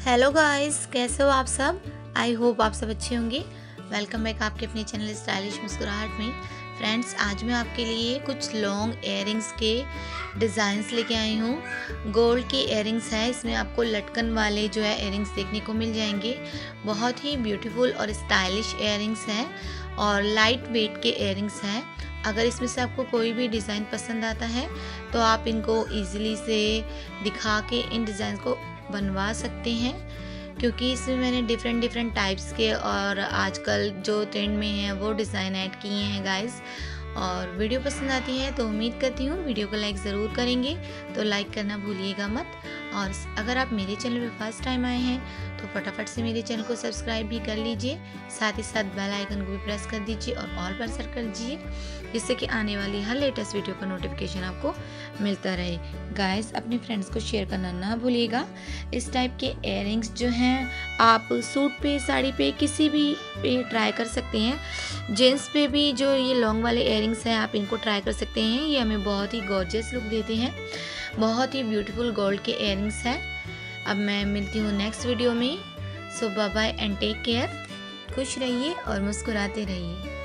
Hello guys, कैसे हो आप सब। आई होप आप सब अच्छे होंगे। वेलकम बैक आपके अपने चैनल स्टाइलिश मुस्कुराहट में। फ्रेंड्स, आज मैं आपके लिए कुछ लॉन्ग इयररिंग्स के डिज़ाइंस लेके आई हूँ। गोल्ड के इयररिंग्स हैं, इसमें आपको लटकन वाले जो है इयररिंग्स देखने को मिल जाएंगे। बहुत ही ब्यूटीफुल और स्टाइलिश इयररिंग्स हैं और लाइट वेट के इयररिंग्स हैं। अगर इसमें से आपको कोई भी डिज़ाइन पसंद आता है तो आप इनको ईजिली से दिखा के इन डिज़ाइन को बनवा सकते हैं, क्योंकि इसमें मैंने डिफरेंट टाइप्स के और आजकल जो ट्रेंड में है वो डिज़ाइन ऐड किए हैं गाइस। और वीडियो पसंद आती है तो उम्मीद करती हूँ वीडियो को लाइक ज़रूर करेंगे, तो लाइक करना भूलिएगा मत। और अगर आप मेरे चैनल पे फर्स्ट टाइम आए हैं तो फटाफट से मेरे चैनल को सब्सक्राइब भी कर लीजिए, साथ ही साथ बेल आइकन को भी प्रेस कर दीजिए और ऑल पर सेट कर दीजिए, जिससे कि आने वाली हर लेटेस्ट वीडियो का नोटिफिकेशन आपको मिलता रहे। गाइस, अपने फ्रेंड्स को शेयर करना ना भूलिएगा। इस टाइप के इयररिंग्स जो हैं आप सूट पे, साड़ी पे, किसी भी पे ट्राई कर सकते हैं। जेंट्स पे भी जो ये लॉन्ग वाले इयररिंग्स हैं आप इनको ट्राई कर सकते हैं। ये हमें बहुत ही गॉर्जियस लुक देते हैं। बहुत ही ब्यूटीफुल गोल्ड के इयररिंग्स हैं। अब मैं मिलती हूँ नेक्स्ट वीडियो में। So bye bye and take care. खुश रहिए और मुस्कुराते रहिए।